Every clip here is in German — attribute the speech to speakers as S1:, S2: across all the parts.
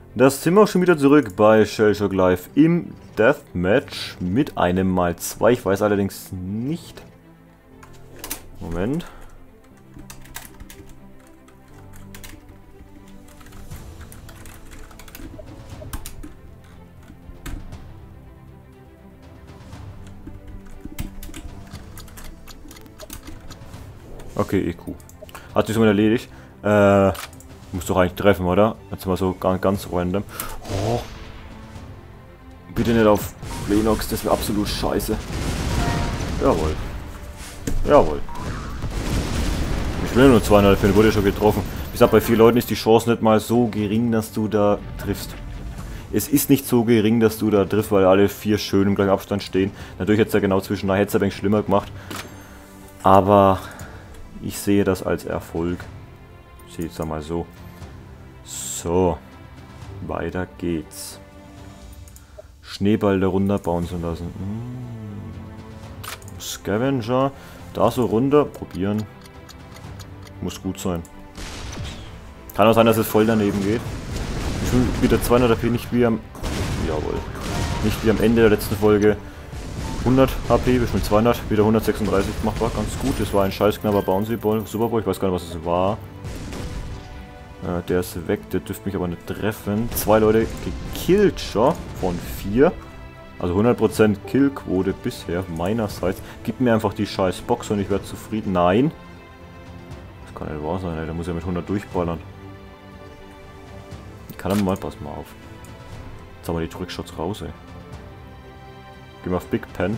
S1: Das sind wir auch schon wieder zurück bei Shellshock Live im Deathmatch mit einem mal 2. Ich weiß allerdings nicht. Moment. Okay, EQ. Hat sich schon mal erledigt. Muss doch eigentlich treffen, oder? Jetzt mal so ganz random. Oh. Bitte nicht auf Plenox, das wäre absolut scheiße. Jawohl. Jawohl. Ich will nur 2,5 finden, wurde schon getroffen. Wie gesagt, bei 4 Leuten ist die Chance nicht mal so gering, dass du da triffst. Es ist nicht so gering, dass du da triffst, weil alle 4 schön im gleichen Abstand stehen. Natürlich hätte es ja genau zwischen, hätte es ein wenig schlimmer gemacht. Aber ich sehe das als Erfolg. Ich sehe es einmal so. So. Weiter geht's. Schneeball da runter bouncen lassen. Scavenger. Da so runter. Probieren. Muss gut sein. Kann auch sein, dass es voll daneben geht. Ich will wieder 200 HP, nicht wie am... Jawohl. Nicht wie am Ende der letzten Folge. 100 HP, bis mit 200, wieder 136 machbar, ganz gut. Das war ein scheiß knapper Bouncy Ball, Superball, ich weiß gar nicht, was es war. Der ist weg, der dürfte mich aber nicht treffen. 2 Leute gekillt schon, von 4. Also 100% Killquote bisher, meinerseits. Gib mir einfach die scheiß Box und ich werde zufrieden. Nein. Das kann nicht wahr sein, ey. Der muss ja mit 100 durchballern. Ich kann aber mal, pass mal auf. Jetzt haben wir die Trickshots raus, ey. Gehen wir auf Big Pen.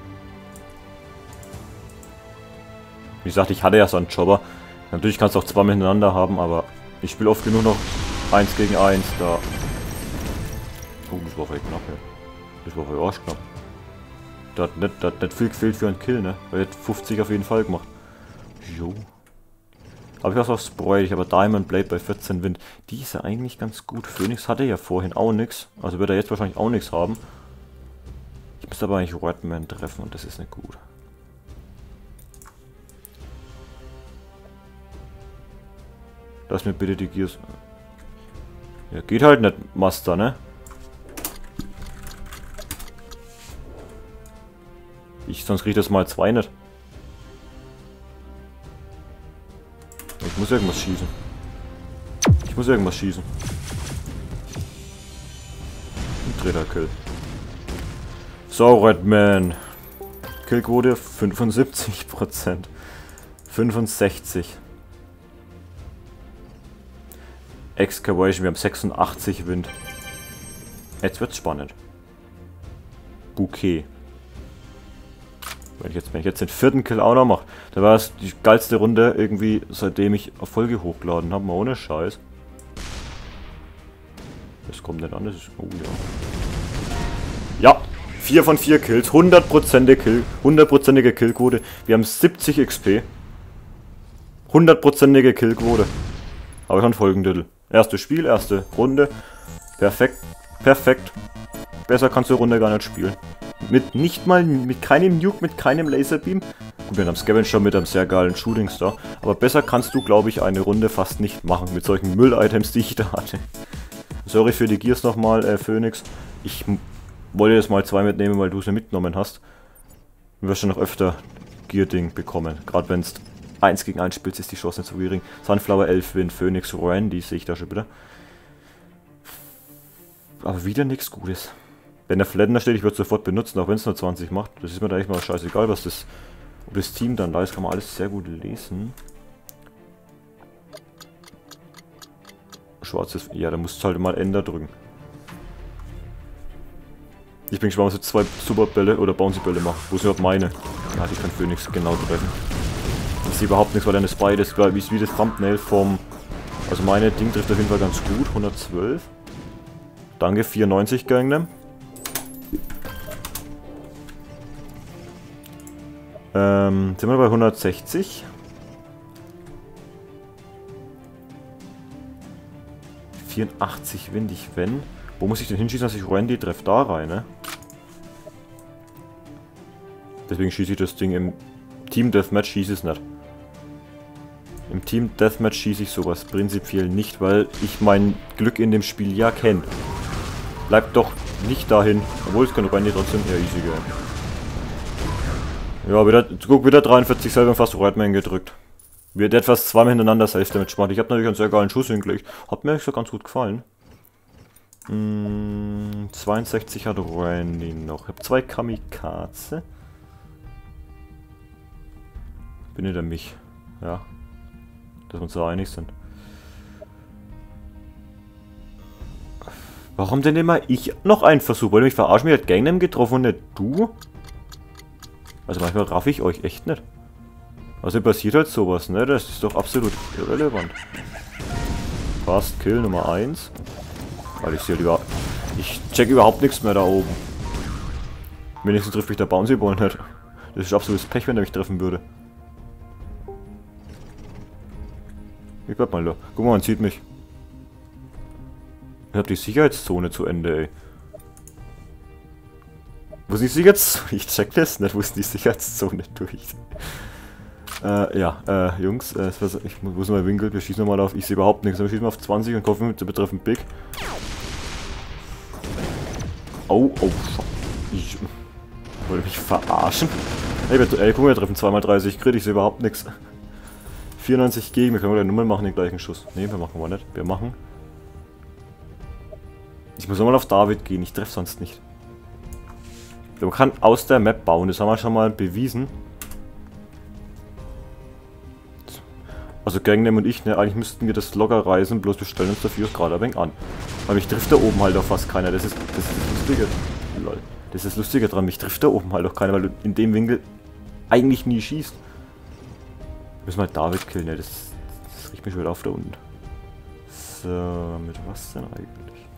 S1: Wie gesagt, ich hatte ja so einen Jobber. Natürlich kannst du auch 2 miteinander haben, aber ich spiele oft genug noch 1 gegen 1 da. Oh, das war vielleicht knapp, ja. Das war voll arschknapp. Da hat nicht viel gefehlt für einen Kill, ne? Weil er hat 50 auf jeden Fall gemacht. Jo. Aber ich was auf Sprite, ich habe Diamond Blade bei 14 Wind. Die ist ja eigentlich ganz gut. Phoenix hatte ja vorhin auch nichts. Also wird er jetzt wahrscheinlich auch nichts haben. Ich müsste aber eigentlich Redman treffen und das ist nicht gut. Lass mir bitte die Gears... Ja, geht halt nicht, Master, ne? Sonst krieg ich das mal 2 nicht. Ich muss irgendwas schießen. Ich muss irgendwas schießen. Ein dritter Kill. So, Redman. Killquote 75%. 65. Excavation, wir haben 86 Wind. Jetzt wird's spannend. Bouquet. Wenn ich jetzt den 4. Kill auch noch mache, da war es die geilste Runde irgendwie, seitdem ich Erfolge hochgeladen habe, mal ohne Scheiß. Das kommt nicht an, das ist... Oh ja. Ja! 4 von 4 Kills, 100%ige Killquote. Wir haben 70 XP. 100%ige Killquote. Aber schon Folgentitel. Erstes Spiel, erste Runde. Perfekt. Perfekt. Besser kannst du die Runde gar nicht spielen. Mit keinem Nuke, mit keinem Laserbeam. Gut, wir haben Scavenger mit einem sehr geilen Shooting Star. Aber besser kannst du, glaube ich, eine Runde fast nicht machen. Mit solchen Müll-Items, die ich da hatte. Sorry für die Gears nochmal, Phoenix. Ich wollte jetzt mal 2 mitnehmen, weil du sie mitgenommen hast. Du wirst schon noch öfter Gear-Ding bekommen. Gerade wenn es 1 gegen 1 spielst, ist die Chance nicht so gering. Sunflower 11 Win, Phoenix Randy sehe ich da schon wieder. Aber wieder nichts Gutes. Wenn der Flatten da steht, ich würde es sofort benutzen, auch wenn es nur 20 macht. Das ist mir da echt mal scheißegal, was das... Ob das Team dann da ist, kann man alles sehr gut lesen. Schwarzes... Ja, da musst du halt mal Ender drücken. Ich bin gespannt, was jetzt 2 Superbälle oder Bouncy-Bälle machen. Wo sind überhaupt meine? Ja, die kann Phoenix genau treffen. Ich sehe überhaupt nichts, weil eine Spy ist wie das Thumbnail vom... Also meine Ding trifft auf jeden Fall ganz gut. 112. Danke, 94 Gangnam. Sind wir bei 160. 84 windig, wenn. Wo muss ich denn hinschießen, dass ich Randy treffe? Da rein, ne? Deswegen schieße ich das Ding im Team Deathmatch, schieße es nicht. Im Team Deathmatch schieße ich sowas prinzipiell nicht, weil ich mein Glück in dem Spiel ja kenne. Bleibt doch nicht dahin. Obwohl es kann Randy trotzdem eher easy gehen. Ja, guck, wieder 43 selber fast Redman gedrückt. Wird etwas zweimal hintereinander Safe Damage gemacht. Ich habe natürlich einen sehr geilen Schuss hingelegt. Hat mir eigentlich so ganz gut gefallen. 62 hat Randy noch. Ich habe 2 Kamikaze. Bin hinter mich. Ja. Dass wir uns da einig sind. Warum denn immer ich noch einen Versuch? Weil du mich verarschen, mir hat Gangnam getroffen und nicht du? Also manchmal raff ich euch echt nicht. Also passiert halt sowas, ne? Das ist doch absolut irrelevant. Fast Kill Nummer 1. Weil ich sehe halt ich check überhaupt nichts mehr da oben. Wenigstens trifft mich der Bouncy Ball nicht. Das ist absolutes Pech, wenn er mich treffen würde. Ich bleib mal da. Guck mal, man sieht mich. Ich hab die Sicherheitszone zu Ende, ey. Wo ist die Sicherheitszone? Ich check das nicht, wo ist die Sicherheitszone durch? Jungs, ich muss mal winkeln, wir schießen nochmal auf, ich sehe überhaupt nichts, wir schießen mal auf 20 und kaufen mit betreffen Big. Oh, ich wollte mich verarschen. Ey, guck mal, wir treffen 2x30 Crit, ich sehe überhaupt nichts. 94 gegen, wir können wieder Nummern machen, den gleichen Schuss. Ne, wir machen mal nicht, wir machen. Ich muss nochmal auf David gehen, ich treffe sonst nicht. Man kann aus der Map bauen, das haben wir schon mal bewiesen. Also Gangnam und ich, ne, eigentlich müssten wir das locker reisen, bloß wir stellen uns dafür gerade ein wenig an. Aber mich trifft da oben halt auch fast keiner, das ist das Lustige. Lol. Das ist das Lustige dran, mich trifft da oben halt auch keiner, weil du in dem Winkel eigentlich nie schießt. Müssen wir halt David killen, ne, das riecht mich wieder auf da unten. So, mit was denn eigentlich?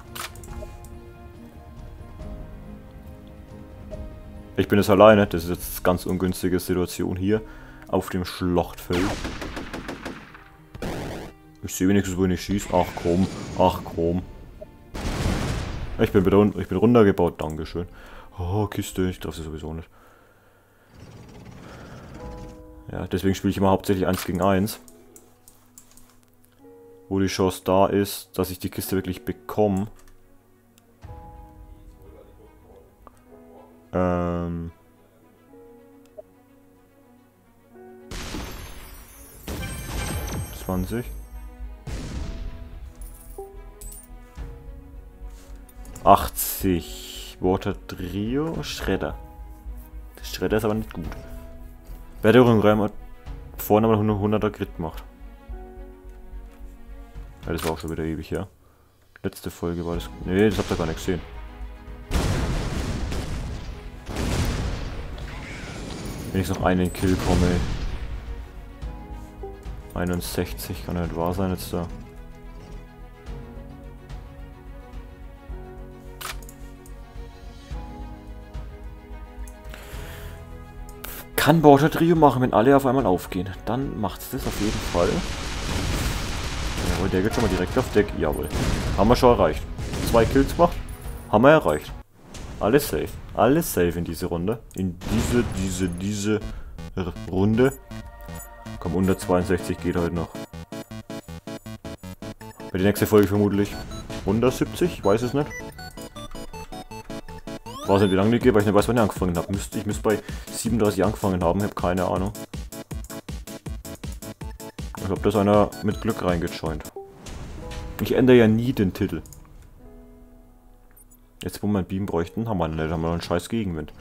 S1: Ich bin jetzt alleine, das ist jetzt eine ganz ungünstige Situation hier auf dem Schlachtfeld. Ich sehe wenigstens, wo ich schieße. Ach komm, ach komm. Ich bin runtergebaut, dankeschön. Oh, Kiste, ich treffe sie sowieso nicht. Ja, deswegen spiele ich immer hauptsächlich 1 gegen 1. Wo die Chance da ist, dass ich die Kiste wirklich bekomme. 20. 80. Water Trio. Schredder. Der Schredder ist aber nicht gut. Wer der Rücken hat vorne aber 100er Crit gemacht. Ja, das war auch schon wieder ewig, ja. Letzte Folge war das. Nee, das habt ihr gar nicht gesehen. Wenn ich noch einen Kill komme. 61 kann ja nicht wahr sein jetzt da. Kann Border Trio machen, wenn alle auf einmal aufgehen. Dann macht's das auf jeden Fall. Jawohl, der geht schon mal direkt auf Deck. Jawohl. Haben wir schon erreicht. 2 Kills gemacht. Haben wir erreicht. Alles safe. Alles safe in diese Runde. In diese Runde. Komm, unter 62 geht heute noch. Bei der nächsten Folge vermutlich 170, ich weiß es nicht. Ich weiß nicht, wie lange die geht, weil ich nicht weiß, wann ich angefangen habe. Ich müsste bei 37 angefangen haben, ich habe keine Ahnung. Ich glaube, da ist einer mit Glück reingejoint. Ich ändere ja nie den Titel. Jetzt, wo wir einen Beam bräuchten, haben wir nicht, haben wir noch einen scheiß Gegenwind.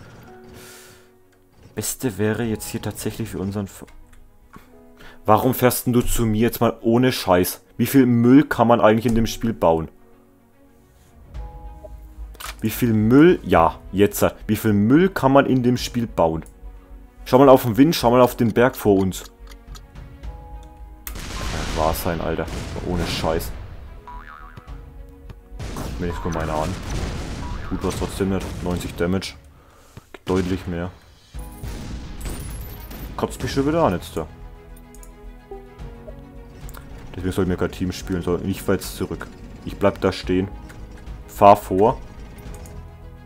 S1: Beste wäre jetzt hier tatsächlich für unseren... Warum fährst denn du zu mir jetzt mal ohne Scheiß? Wie viel Müll kann man eigentlich in dem Spiel bauen? Wie viel Müll... Ja, jetzt. Wie viel Müll kann man in dem Spiel bauen? Schau mal auf den Wind, schau mal auf den Berg vor uns. Ja, wahr sein, Alter. Ohne Scheiß. Wenigstens kommt einer an. Gut, was trotzdem nicht. 90 Damage. Deutlich mehr. Kotzt mich schon wieder an jetzt da. Deswegen sollten wir kein Team spielen, sondern ich fahr jetzt zurück. Ich bleib da stehen. Fahr vor.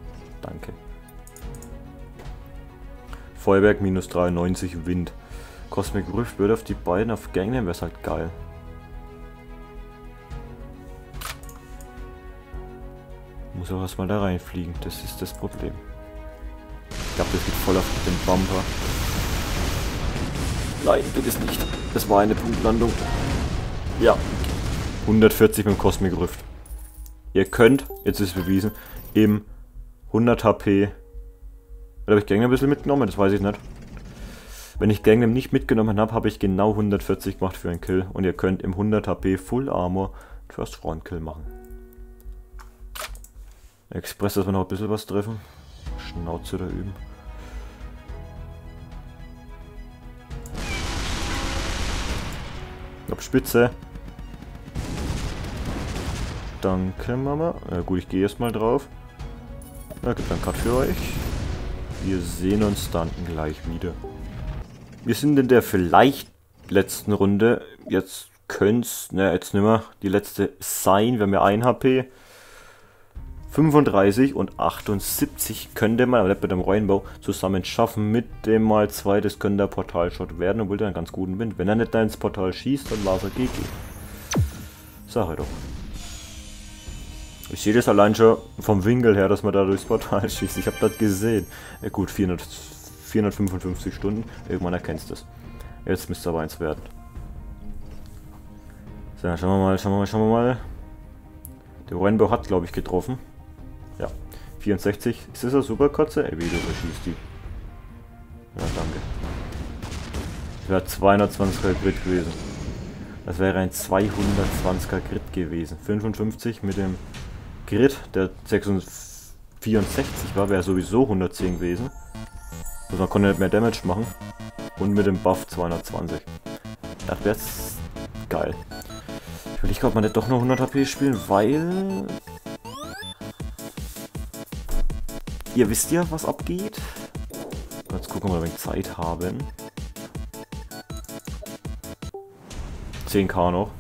S1: Danke. Feuerwerk minus 93 Wind. Cosmic Rift würde auf die beiden auf Gang nehmen, wäre halt geil. Muss auch erstmal da reinfliegen, das ist das Problem. Ich glaube, das geht voll auf den Bumper. Nein, du bist nicht. Das war eine Punktlandung. Ja. 140 mit dem Cosmic Rift. Ihr könnt, jetzt ist es bewiesen, im 100 HP... Oder habe ich Gangnam ein bisschen mitgenommen? Das weiß ich nicht. Wenn ich Gangnam nicht mitgenommen habe, habe ich genau 140 gemacht für einen Kill. Und ihr könnt im 100 HP Full Armor First Front Kill machen. Express, dass wir noch ein bisschen was treffen. Schnauze da üben. Auf Spitze. Danke, Mama. Ja, gut, ich gehe erstmal drauf. Ja, gibt einen Cut für euch. Wir sehen uns dann gleich wieder. Wir sind in der vielleicht letzten Runde. Jetzt könnte es, ne, jetzt nicht mehr die letzte sein. Wir haben ja 1 HP. 35 und 78 könnte man, aber mit dem Rainbow zusammen schaffen. Mit dem mal 2, das könnte der Portalshot werden, obwohl der einen ganz guten Wind. Wenn er nicht da ins Portal schießt, dann war es GG. Sache doch. Ich sehe das allein schon vom Winkel her, dass man da durchs Portal schießt. Ich habe das gesehen. Ja gut, 455 Stunden. Irgendwann erkennst du das. Jetzt müsste aber eins werden. So, schauen wir mal. Der Rainbow hat, glaube ich, getroffen. Ja, 64. Ist das eine Superkotze? Ey, wie du verschießt die. Ja, danke. Das wäre 220er Grid gewesen. Das wäre ein 220er Grid gewesen. 55 mit dem Grid, der 64 war, wäre sowieso 110 gewesen. Also man konnte nicht mehr Damage machen. Und mit dem Buff 220. Das wäre geil. Ich will nicht, ob man nicht doch noch 100 HP spielen, weil... Ihr wisst ja, was abgeht. Jetzt gucken, ob wir ein wenig Zeit haben. 10k noch.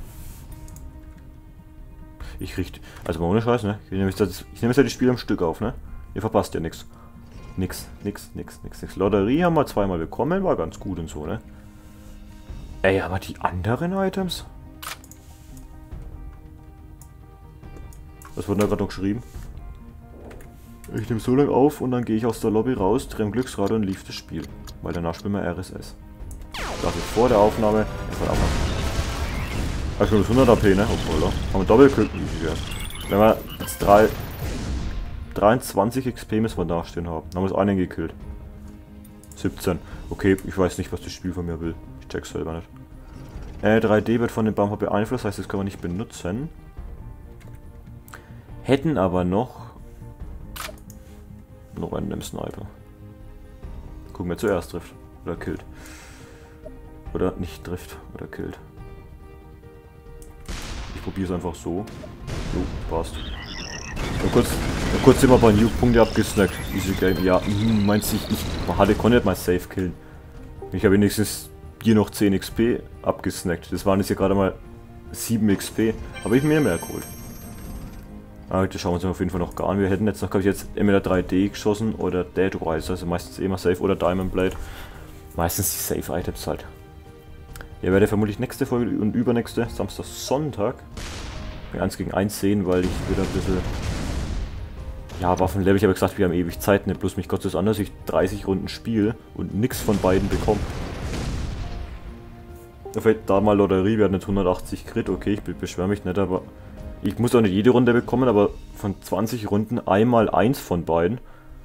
S1: Ich richte... Also mal ohne Scheiß, ne? Ich nehme jetzt ja die Spiele am Stück auf, ne? Ihr verpasst ja nichts. Nix. Lotterie haben wir zweimal bekommen, war ganz gut und so, ne? Ey, aber die anderen Items... Was wurde da gerade noch geschrieben? Ich nehme so lange auf und dann gehe ich aus der Lobby raus, drehe am Glücksrad und lief das Spiel. Weil danach spielen wir RSS. Das ist vor der Aufnahme. Also das 100 AP, ne? Obwohl, haben wir Doppelkill. Wenn wir jetzt 23 XP müssen wir dastehen haben. Dann haben wir einen gekillt. 17. Okay, ich weiß nicht, was das Spiel von mir will. Ich check's selber nicht. 3D wird von dem Bumper beeinflusst, heißt, das können wir nicht benutzen. Hätten aber noch einen Sniper. Gucken, wer zuerst trifft. Oder killt. Oder nicht trifft. Oder killt. Ich probiere es einfach so. So, passt. Kurz immer ein paar Nuke-Punkte abgesnackt. Easy Game. Ja, meinst du, ich konnte nicht mal safe killen. Ich habe wenigstens hier noch 10 XP abgesnackt. Das waren jetzt hier gerade mal 7 XP. Habe ich mir mehr geholt. Aber das schauen wir uns auf jeden Fall noch gar an. Wir hätten jetzt noch, glaube ich, jetzt entweder 3D geschossen oder Dead Rise, also meistens immer Safe oder Diamond Blade. Meistens die Safe Items halt. Ja, werde vermutlich nächste Folge und übernächste, Samstag, Sonntag, 1 gegen 1 sehen, weil ich wieder ein bisschen... Ja, Waffenlevel, ich habe gesagt, wir haben ewig Zeit, nicht bloß mich Gott ist anders, ich 30 Runden spiele und nichts von beiden bekomme. Vielleicht da mal Lotterie, wir hatten jetzt 180 Crit, okay, ich beschwere mich nicht, aber... Ich muss auch nicht jede Runde bekommen, aber von 20 Runden einmal eins von beiden.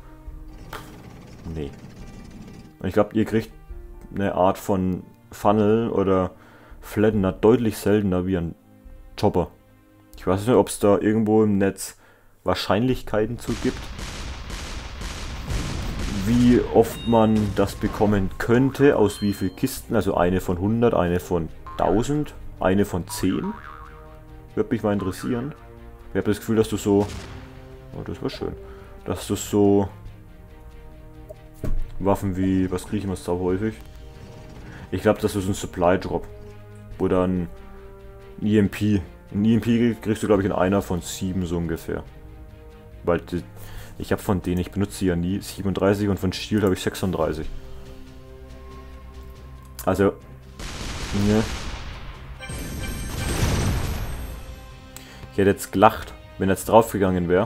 S1: Nee. Und ich glaube, ihr kriegt eine Art von Funnel oder Flattener deutlich seltener wie ein Chopper. Ich weiß nicht, ob es da irgendwo im Netz Wahrscheinlichkeiten zu gibt, wie oft man das bekommen könnte, aus wie vielen Kisten. Also eine von 100, eine von 1000, eine von 10. Würde mich mal interessieren. Ich habe das Gefühl, dass du so... Oh, das war schön. Dass du so... Waffen wie... Was kriege ich immer so häufig? Ich glaube, das ist ein Supply Drop. Oder ein EMP. Ein EMP kriegst du, glaube ich, in einer von 7 so ungefähr. Weil ich habe von denen, ich benutze sie ja nie, 37 und von Shield habe ich 36. Also, ne. Ich hätte jetzt gelacht, wenn er jetzt draufgegangen wäre.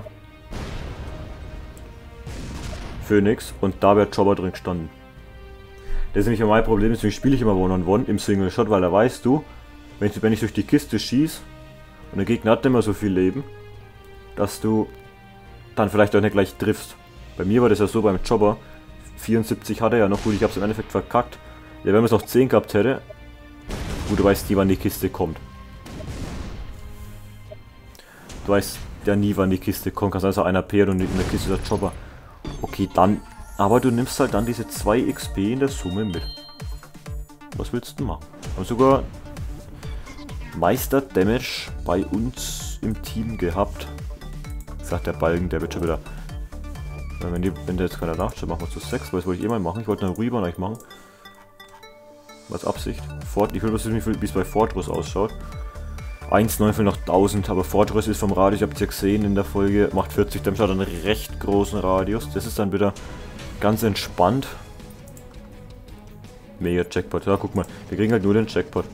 S1: Phoenix und da wäre Jobber drin gestanden. Das ist nämlich auch mein Problem, deswegen spiele ich immer One-on-One im Single-Shot, weil da weißt du, wenn ich durch die Kiste schieße und der Gegner hat immer so viel Leben, dass du dann vielleicht auch nicht gleich triffst. Bei mir war das ja so beim Jobber, 74 hatte er ja noch, gut, ich habe es im Endeffekt verkackt. Ja, wenn man es noch 10 gehabt hätte, gut, du weißt nie, wann die Kiste kommt. Du weißt ja nie, wann die Kiste kommt, kannst also einer AP und in der Kiste ist der Jobber. Okay, dann, aber du nimmst halt dann diese 2 XP in der Summe mit. Was willst du machen? Und sogar Meister Damage bei uns im Team gehabt. Sagt der Balken, der wird schon wieder. Wenn der jetzt keiner nachschaut, machen wir zu 6, weil das wollte ich eh mal machen. Ich wollte einen Reborn eigentlich machen. Was Absicht? Ich will wissen, wie es bei Fortress ausschaut. 1,9 nach 1000, aber Fortress ist vom Radius, ich habt es ja gesehen in der Folge, macht 40 Damage, hat einen recht großen Radius. Das ist dann wieder ganz entspannt. Mega Jackpot, ja guck mal, wir kriegen halt nur den Jackpot.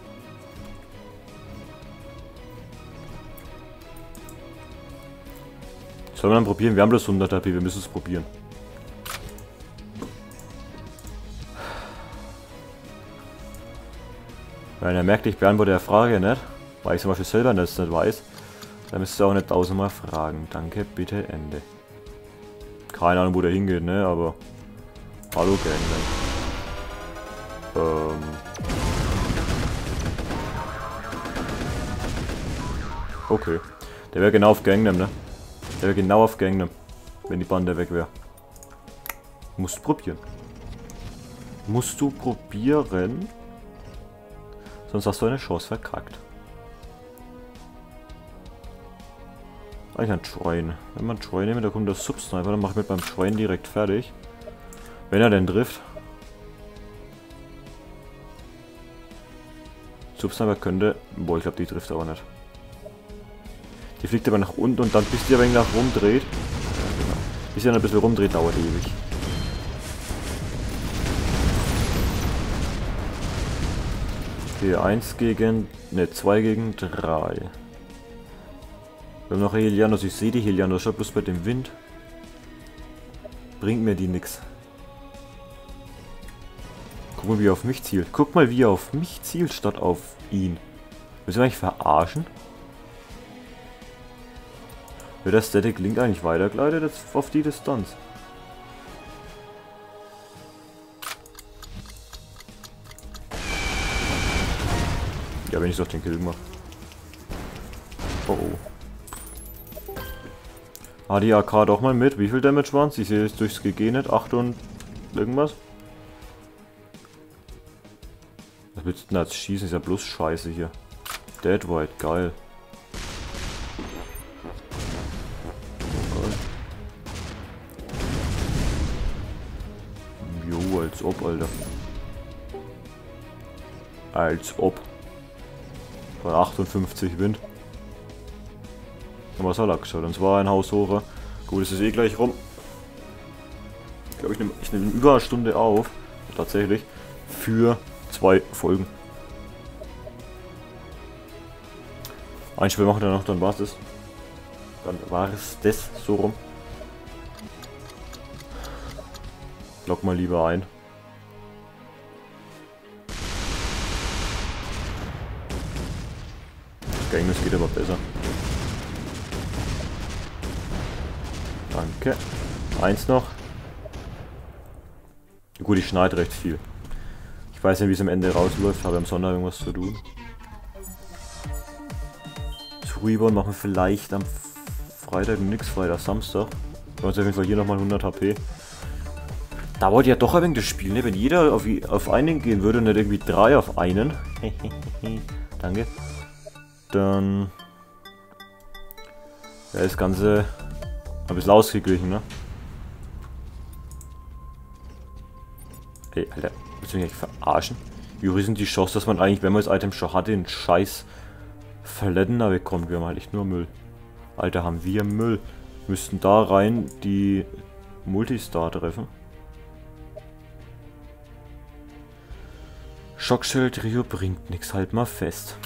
S1: Sollen wir dann probieren? Wir haben bloß 100 HP, wir müssen es probieren. Weil er merkt, ich beantworte der Frage nicht, weil ich zum Beispiel selber das nicht weiß. Dann müsst ihr auch nicht 1000-mal fragen. Danke, bitte, Ende. Keine Ahnung, wo der hingeht, ne, aber... Hallo, Gangman. Okay. Der wäre genau auf Gangnam, ne? Der wäre genau auf Gangnam, wenn die Bande weg wäre. Musst du probieren. Musst du probieren. Sonst hast du eine Chance verkackt. Eigentlich ein Schwein. Wenn man Schwein nimmt, da kommt der Subsniper, dann mache ich mit beim Schwein direkt fertig. Wenn er denn trifft. Subsniper könnte... Boah, ich glaube, die trifft aber nicht. Die fliegt aber nach unten und dann bis die ein wenig nach rumdreht. Ja, genau. Bis die dann ein bisschen rumdreht, dauert ewig. Okay, 1 gegen... Ne, 2 gegen 3. Wir haben noch Helianos. Ich sehe die Helianos. Schaut bloß bei dem Wind. Bringt mir die nix. Guck mal, wie er auf mich zielt. Guck mal, wie er auf mich zielt, statt auf ihn. Müssen wir eigentlich verarschen? Wird der Static Link eigentlich weitergeleitet jetzt auf die Distanz? Ja, wenn ich doch den Kill mache. Oh oh. Ah, die AK doch mal mit. Wie viel Damage waren es? Ich sehe es durchs GG nicht. 8 und irgendwas. Was willst du denn als schießen? Ist ja bloß Scheiße hier. Dead White, geil. Jo, als ob, Alter. Als ob. Bei 58 Wind. Aber was hat er geschaut? Und zwar ein Haus hoch. Gut, es ist eh gleich rum. Ich glaube, ich nehme über eine Stunde auf. Tatsächlich. Für 2 Folgen. Ein Spiel machen wir noch, dann war es das. Dann war es das so rum. Log mal lieber ein. Das geht aber besser. Danke. 1 noch. Gut, ich schneide recht viel. Ich weiß nicht, wie es am Ende rausläuft, habe am Sonntag irgendwas zu tun. Das Reborn machen wir vielleicht am Freitag, nix Freitag, Samstag. Wir haben auf jeden Fall hier nochmal 100 HP. Dauert ja doch ein wenig das Spiel, ne? Wenn jeder auf einen gehen würde und nicht irgendwie 3 auf einen. Danke. Dann wäre das Ganze ein bisschen ausgeglichen, ne? Ey, Alter, willst du mich eigentlich verarschen? Wie hoch sind die Chance, dass man eigentlich, wenn man das Item schon hatte, den scheiß Verletzender bekommt? Wir haben halt echt nur Müll. Alter, haben wir Müll. Müssten da rein die Multistar treffen. Schockschild Rio bringt nichts, halt mal fest.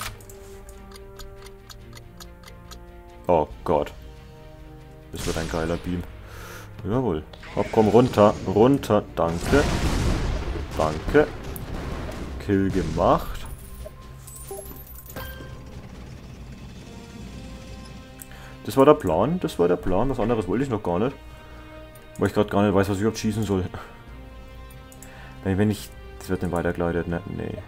S1: Oh Gott. Das wird ein geiler Beam. Jawohl. Hopp, komm runter. Runter. Danke. Danke. Kill gemacht. Das war der Plan. Das war der Plan. Was anderes wollte ich noch gar nicht. Weil ich gerade gar nicht weiß, was ich überhaupt schießen soll. Wenn ich... Das wird nicht weitergeleitet, ne? Nee.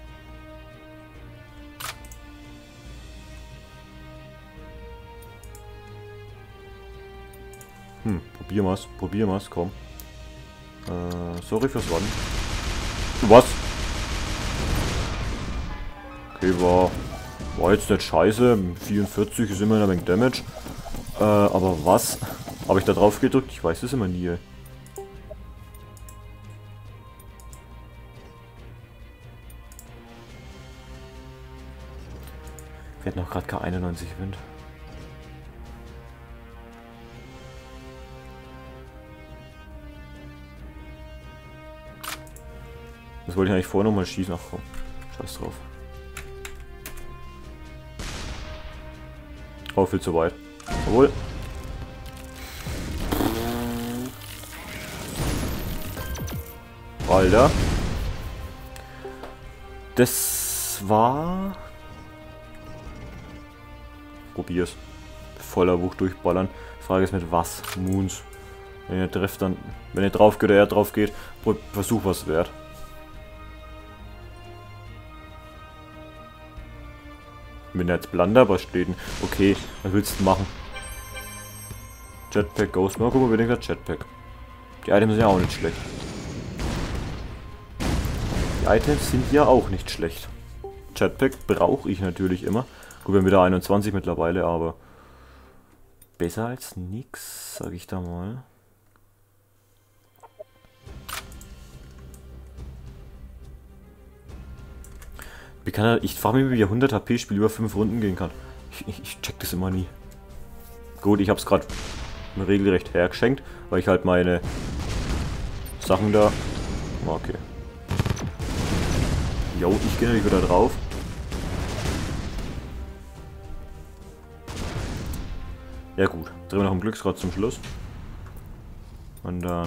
S1: Probier mal's, komm. Sorry fürs Warten. Was? Okay, war jetzt nicht scheiße. 44 ist immer ein wenig Damage. Aber was? Habe ich da drauf gedrückt? Ich weiß es immer nie. Wir hatten noch gerade K91 Wind. Das wollte ich eigentlich vorher nochmal schießen. Ach komm, scheiß drauf. Oh, viel zu weit. Jawohl. Alter. Das war... Probier's. Voller Wucht durchballern. Frage ist mit was? Moons. Wenn ihr trefft, dann... Wenn ihr drauf geht oder er drauf geht, Versuch was wert. Wenn er jetzt Blunderbuss steht. Okay, was willst du machen? Jetpack, Ghost. Mal gucken, wir denken Jetpack. Die Items sind ja auch nicht schlecht. Die Items sind ja auch nicht schlecht. Jetpack brauche ich natürlich immer. Gut, wir haben wieder 21 mittlerweile, aber besser als nix, sag ich da mal. Ich frage mich, wie 100 HP-Spiel über 5 Runden gehen kann. Ich check das immer nie. Gut, ich habe es gerade regelrecht hergeschenkt, weil ich halt meine Sachen da... Okay. Jo, ich gehe natürlich wieder drauf. Ja gut, drehen wir noch ein Glücksrad zum Schluss. Und dann...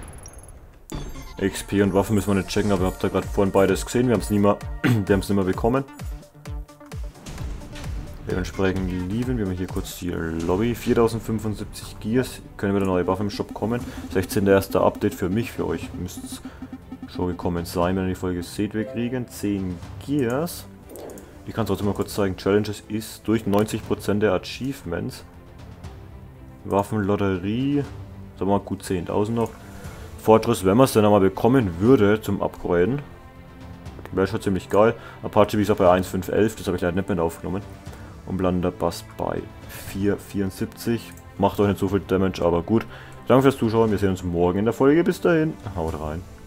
S1: XP und Waffen müssen wir nicht checken, aber ihr habt da gerade vorhin beides gesehen. Wir haben es nicht mehr bekommen. Dementsprechend lieben wir haben hier kurz die Lobby. 4075 Gears. Können wieder neue Waffen im Shop kommen. 16. Update für mich, für euch müsste es schon gekommen sein, wenn ihr die Folge seht. Wir kriegen 10 Gears. Ich kann es trotzdem mal kurz zeigen. Challenges ist durch 90% der Achievements. Waffenlotterie. Sagen wir mal gut 10.000 noch. Fortress, wenn man es dann einmal bekommen würde zum Upgraden, wäre schon ziemlich geil. Apache, wie gesagt, bei 1.5.11, das habe ich leider nicht mehr aufgenommen. Und Blunderbuss bei 4.74. Macht auch nicht so viel Damage, aber gut. Danke fürs Zuschauen, wir sehen uns morgen in der Folge. Bis dahin, haut rein.